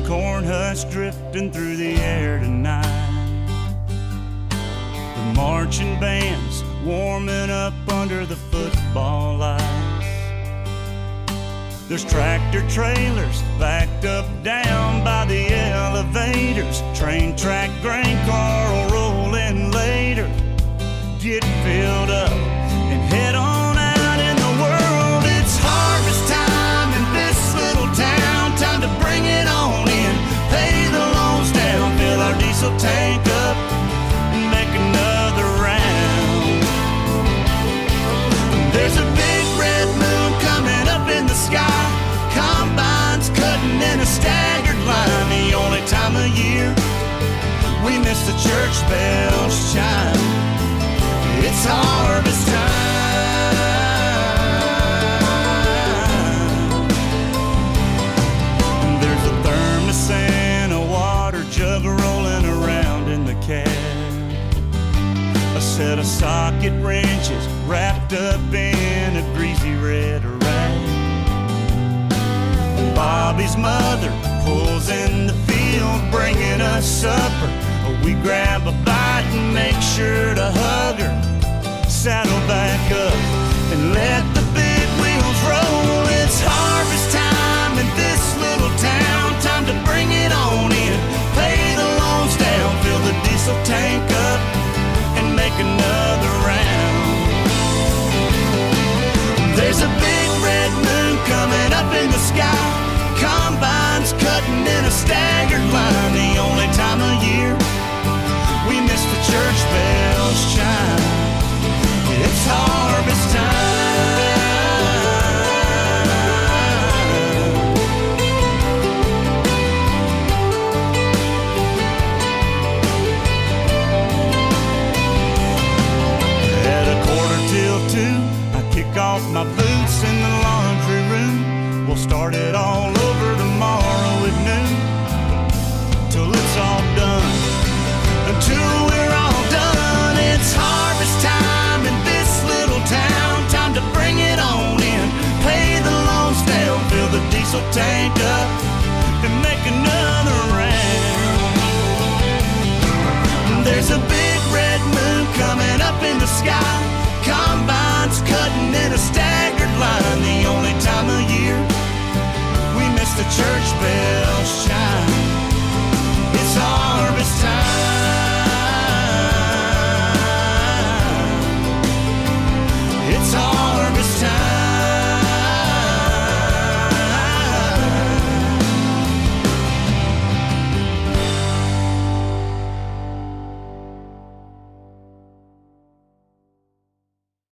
corn husks drifting through the air tonight. The marching bands warming up under the football lights. There's tractor trailers backed up down by the elevators. Train track, grain car will roll in later. Get filled up and head on out in the world. It's harvest time in this little town. Time to bring it on in, pay the loans down, fill our diesel tank up, and make another round. There's a big red moon coming up in the sky. Combines cutting in a staggered line. The only time of year we miss the church bells chime. It's harvest time. There's a thermos and a water jug rolling around in the cab. A set of socket wrenches wrapped up in a greasy red rag. Bobby's mother pulls in the field, bringing us supper. We grab a bite and make sure to hug her. Saddle back up and let the big wheels roll. It's harvest time in this little town. Time to bring it on in, pay the loans down, fill the diesel tank up, and make another round. There's a big red moon coming up in the sky. Combines cutting in a staggered line. The only time of year we miss the church bells chime. It's harvest time. At 1:45 I kick off my boots in the laundry room. We'll start it all over